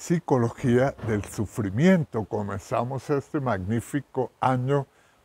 Psicología del sufrimiento. Comenzamos este magnífico año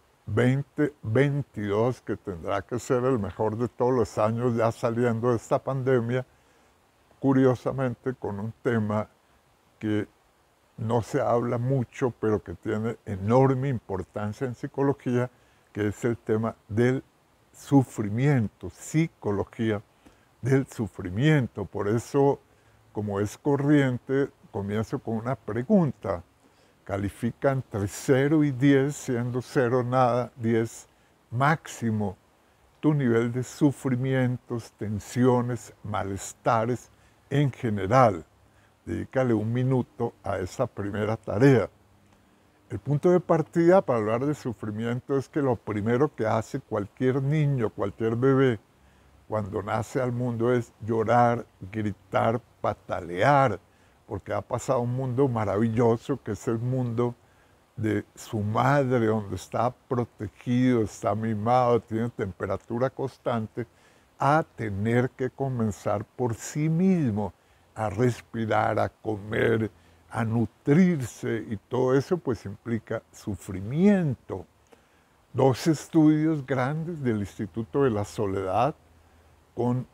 2022, que tendrá que ser el mejor de todos los años ya saliendo de esta pandemia, curiosamente con un tema que no se habla mucho, pero que tiene enorme importancia en psicología, que es el tema del sufrimiento, psicología del sufrimiento. Por eso, como es corriente, comienzo con una pregunta. Califica entre 0 y 10, siendo 0 nada, 10 máximo, tu nivel de sufrimientos, tensiones, malestares en general. Dedícale un minuto a esa primera tarea. El punto de partida para hablar de sufrimiento es que lo primero que hace cualquier niño, cualquier bebé, cuando nace al mundo es llorar, gritar, patalear, porque ha pasado un mundo maravilloso que es el mundo de su madre, donde está protegido, está mimado, tiene temperatura constante, a tener que comenzar por sí mismo a respirar, a comer, a nutrirse, y todo eso pues implica sufrimiento. Dos estudios grandes del Instituto de la Soledad con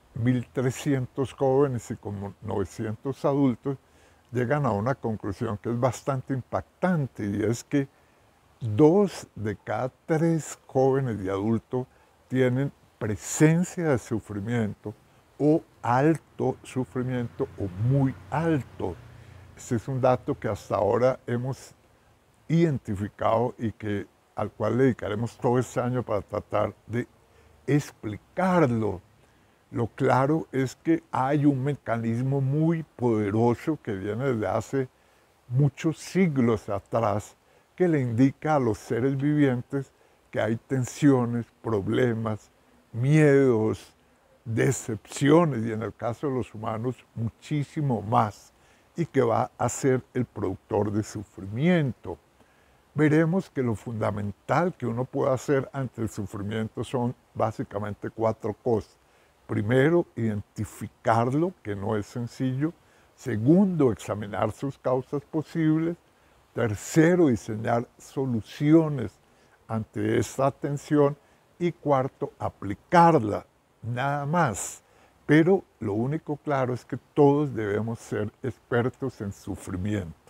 1.300 jóvenes y como 900 adultos llegan a una conclusión que es bastante impactante, y es que 2 de cada 3 jóvenes y adultos tienen presencia de sufrimiento o alto sufrimiento o muy alto. Este es un dato que hasta ahora hemos identificado y al cual le dedicaremos todo este año para tratar de explicarlo. Lo claro es que hay un mecanismo muy poderoso que viene desde hace muchos siglos atrás, que le indica a los seres vivientes que hay tensiones, problemas, miedos, decepciones, y en el caso de los humanos muchísimo más, y que va a ser el productor de sufrimiento. Veremos que lo fundamental que uno puede hacer ante el sufrimiento son básicamente 4 cosas. Primero, identificarlo, que no es sencillo. Segundo, examinar sus causas posibles. Tercero, diseñar soluciones ante esta tensión. Y cuarto, aplicarla, nada más. Pero lo único claro es que todos debemos ser expertos en sufrimiento.